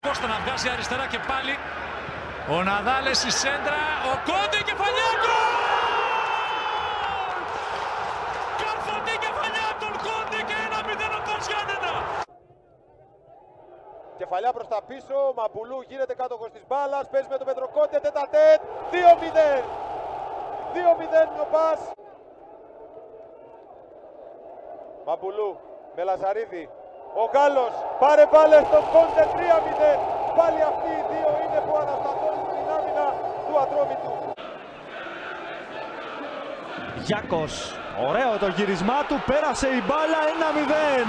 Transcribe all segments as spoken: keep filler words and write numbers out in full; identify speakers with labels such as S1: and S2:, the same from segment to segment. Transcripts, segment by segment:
S1: Κώστα να βγάζει αριστερά και πάλι. Ο Ναδάλες στη σέντρα. Ο Κόντε κεφαλιά. Καρφωτή κεφαλιά από τον Κόντε και ένα μηδέν ο Παζιάννενα.
S2: Κεφαλιά προς τα πίσω. Ο Μαμπουλού γίνεται κάτοχος της μπάλας. Παίζει με τον Πετροκόντε. Τέτα-τέτ. δύο μηδέν. δύο μηδέν ο Πας. Μαμπουλού με Λαζαρίδη. Ο Γάλλος πάρε πάλι στον Κόντε. τρία μηδέν. Πάλι αυτοί οι δύο είναι που αναστατώνουν την άμυνα του Ατρόμητου.
S3: Γιάκος, ωραίο το γυρισμά του, πέρασε η μπάλα, ένα μηδέν.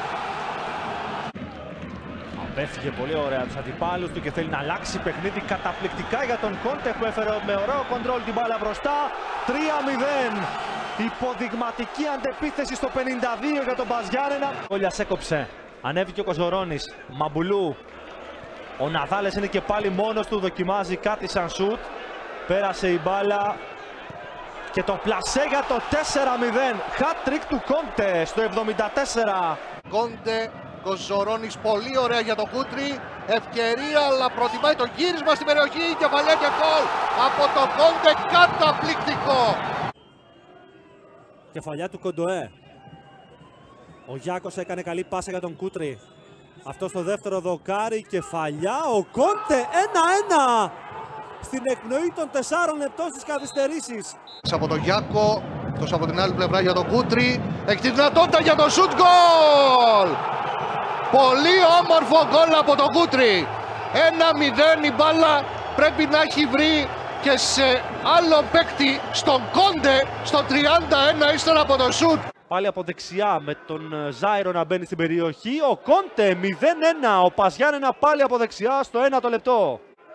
S3: Απέφυγε πολύ ωραία τους αντιπάλους του και θέλει να αλλάξει παιχνίδι καταπληκτικά για τον Κόντε που έφερε με ωραίο κοντρόλ την μπάλα μπροστά. τρία μηδέν. Υποδειγματική αντεπίθεση στο πενήντα δύο για τον Παζιάννενα. Όλιας έκοψε, ανέβηκε ο Κοζορώνης, Μαμπουλού. Ο Ναδάλες είναι και πάλι μόνος του, δοκιμάζει κάτι σαν σουτ. Πέρασε η μπάλα και το πλασέ για το τέσσερα μηδέν. Hat-trick του Κόντε στο εβδομήντα τέσσερα.
S4: Κόντε, Κοζορώνης, πολύ ωραία για το Κούτρι. Ευκαιρία, αλλά προτιμάει το γύρισμα στην περιοχή. Κεφαλιά και γκολ από το Κόντε, καταπληκτικό.
S5: Κεφαλιά του Κοντοέ. Ο Γιάκος έκανε καλή πάσα για τον Κούτρι. Αυτό στο δεύτερο δοκάρι, κεφαλιά, ο Κόντε, ένα ένα! Στην εκπνοή των τεσσάρων λεπτών στις καθυστερήσεις.
S4: Από τον Γιάκο, τόσο από την άλλη πλευρά για τον Κούτρι. Έχει τη δυνατότητα για το σουτ, γκολ! Πολύ όμορφο γκολ από τον Κούτρι. ένα μηδέν, η μπάλα πρέπει να έχει βρει και σε άλλο παίκτη, στον Κόντε, στο τριάντα ένα ύστερα από το σουτ.
S3: Πάλι από δεξιά με τον Ζάιρο να μπαίνει στην περιοχή. Ο Κόντε μηδέν ένα. Ο Παζιάννενα πάλι από δεξιά στο ένα το λεπτό.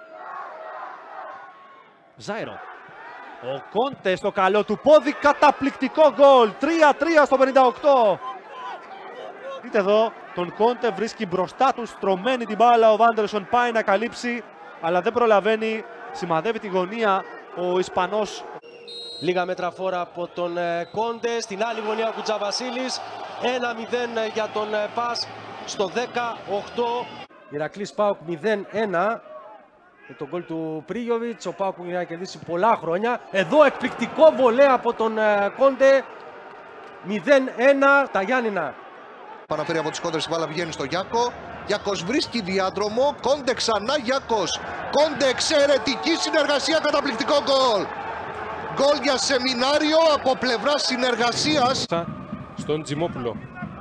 S3: Ζάιρο. Ο Κόντε στο καλό του πόδι. Καταπληκτικό γκολ. τρία τρία στο πενήντα οκτώ. Δείτε εδώ. Τον Κόντε βρίσκει μπροστά του. Στρωμένη την μπάλα. Ο Βάντερσον πάει να καλύψει. Αλλά δεν προλαβαίνει. Σημαδεύει τη γωνία ο Ισπανός.
S6: Λίγα μέτρα φόρα από τον ε, Κόντε, στην άλλη γωνία ο Κουτζαβασίλης, ένα μηδέν ε, για τον ε, Πας στο δέκα οκτώ. Ηρακλής ΠΑΟΚ μηδέν ένα με τον γκολ του Πρίγιοβιτς, ο ΠΑΟΚ που έχει κερδίσει πολλά χρόνια. Εδώ εκπληκτικό βολέ από τον ε, Κόντε, μηδέν ένα τα Γιάννηνα.
S4: Παραφέρει από τις κόντρες, η μπάλα βγαίνει στο Γιάκο. Γιάκος βρίσκει διάδρομο, Κόντε ξανά Γιάκος. Κόντε, εξαιρετική συνεργασία, καταπληκτικό γκολ. Γκολ για σεμινάριο από πλευρά συνεργασίας.
S7: Στον Τζιμόπουλο.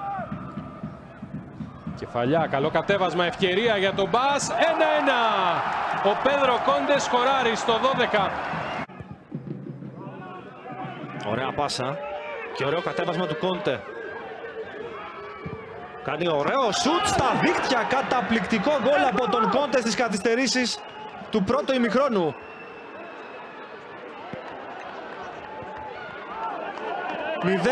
S7: Κεφαλιά, καλό κατέβασμα, ευκαιρία για τον Μπας. ένα ένα. Ο Πέδρο Κόντε σκοράρει στο δώδεκα.
S3: Ωραία πάσα και ωραίο κατέβασμα του Κόντε. Κάνει ωραίο σουτ στα δίκτυα. Καταπληκτικό γκολ από τον Κόντε στις καθυστερήσεις του πρώτου ημιχρόνου. Μηδέν.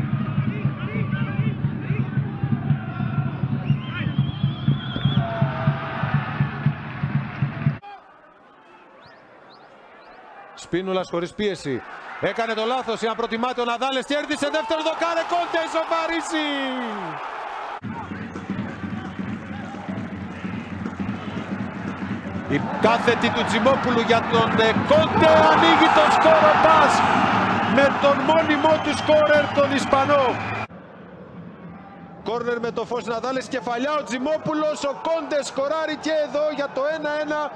S2: Σπίνουλας χωρίς πίεση. Έκανε το λάθος, αν προτιμάται ο Ναδάλες, κέρδισε δεύτερο δοκάρε, Κόντε ισοφαρίσει. Η κάθετη του Τζιμόπουλου για τον Κόντε, ανοίγει τον σκόρο Πας με τον μόνιμό του σκόρερ τον Ισπανό. Κόρνερ με το φως Ναδάλες, κεφαλιά ο Τζιμόπουλος, ο Κόντε σκοράρει και εδώ για το ένα ένα.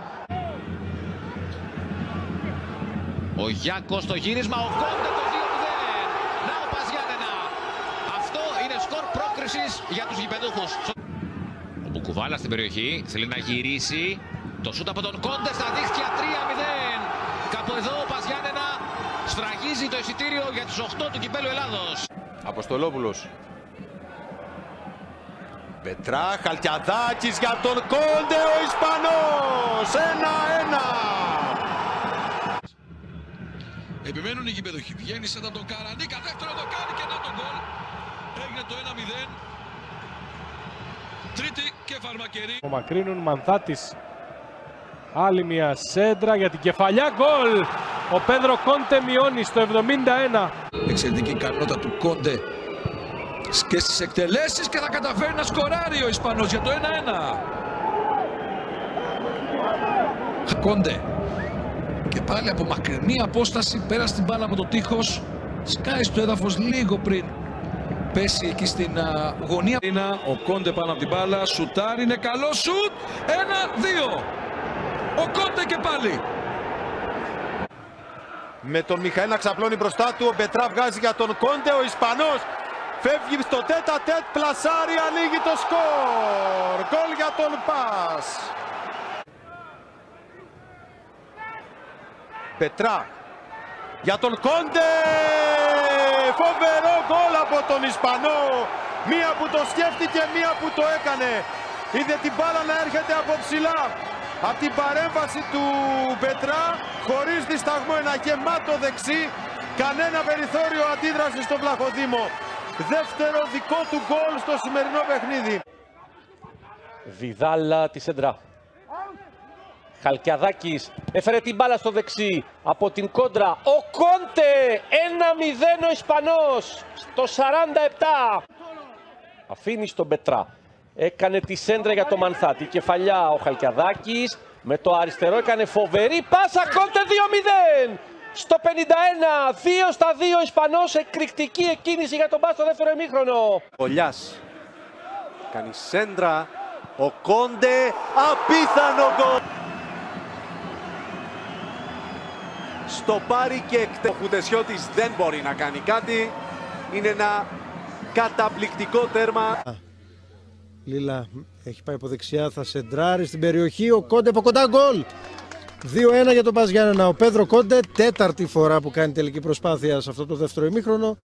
S8: Ο Γιάκος στο γύρισμα, ο Κόντε το δύο μηδέν. Να ο Παζιάννενα. Αυτό είναι σκορ πρόκρισης για τους γηπεδούχους. Ο Μπουκουβάλας στην περιοχή, θέλει να γυρίσει. Το σούτ από τον Κόντε στα δίχτυα, τρία μηδέν. Κάπου εδώ ο Παζιάννενα σφραγίζει το εισιτήριο για τους οκτώ του Κυπέλλου Ελλάδος.
S2: Αποστολόπουλος. Πετρά, Χαλκιαδάκης για τον Κόντε, ο Ισπανός. ένα ένα.
S9: Επιμένουν οι γηπεδοχοί. Βγαίνει σαν τον Καρανίκα, δεύτερο το κάνει και να τον γκολ. Έγινε το ένα μηδέν. Τρίτη και Φαρμακερή.
S7: Ο Μακρύνουν, Μανθάτης. Άλλη μια σέντρα για την κεφαλιά, γκολ. Ο Πέδρο Κόντε μειώνει στο εβδομήντα ένα.
S9: Εξαιρετική ικανότητα του Κόντε και στις εκτελέσεις και θα καταφέρει να σκοράρει ο Ισπανός για το ένα ένα. Κόντε. Και πάλι από μακρινή απόσταση πέρασε την μπάλα από το τείχος. Σκάει στο έδαφος λίγο πριν πέσει εκεί στην α, γωνία.
S10: Ο Κόντε πάνω από την μπάλα, σουτάρει, είναι καλό σουτ. Ένα, δύο. Ο Κόντε και πάλι.
S2: Με τον Μιχαήλ να ξαπλώνει μπροστά του, ο Μπετρά βγάζει για τον Κόντε, ο Ισπανός φεύγει στο τέτα τέτ, πλασάρει, ανοίγει το σκορ. Γκολ για τον Πας. Πετρά για τον Κόντε, φοβερό γκολ από τον Ισπανό. Μία που το σκέφτηκε, μία που το έκανε. Είδε την μπάλα να έρχεται από ψηλά. Από την παρέμβαση του Πετρά, χωρίς δισταγμό, ένα γεμάτο δεξί, κανένα περιθώριο αντίδρασης στο Βλαχοδήμο. Δεύτερο δικό του γκολ στο σημερινό παιχνίδι.
S6: Βιδάλα τη σέντρα. Χαλκιαδάκης έφερε την μπάλα στο δεξί από την κόντρα. Ο Κόντε, ένα μηδέν ο Ισπανός στο σαράντα επτά. Αφήνει στον Πετρά. Έκανε τη σέντρα για το Μανθάτη. Κεφαλιά ο Χαλκιαδάκης. Με το αριστερό έκανε φοβερή πάσα. Κόντε δύο μηδέν. Στο πενήντα ένα. δύο στα δύο Ισπανός. Εκρηκτική εκκίνηση για τον Πας στο δεύτερο ημίχρονο.
S3: Γολιάς κάνει σέντρα. Ο Κόντε. Απίθανο γκολ. Στο πάρει και εκτε... Ο Χουτεσιώτης δεν μπορεί να κάνει κάτι. Είναι ένα καταπληκτικό τέρμα.
S11: Λίλα έχει πάει από δεξιά, θα σεντράρει στην περιοχή. Ο Κόντε από κοντά, γκολ. δύο ένα για τον Πας Γιάννενα. Ο Πέδρο Κόντε, τέταρτη φορά που κάνει τελική προσπάθεια σε αυτό το δεύτερο ημίχρονο.